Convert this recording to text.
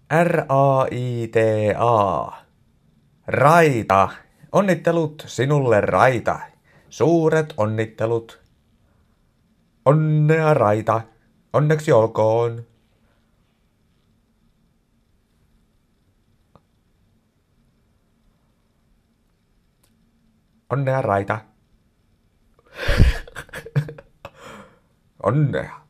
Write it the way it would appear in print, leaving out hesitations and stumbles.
Raita. Raita. Onnittelut sinulle, Raita. Suuret onnittelut. Onnea, Raita. Onneksi olkoon. Onnea, Raita. Onnea.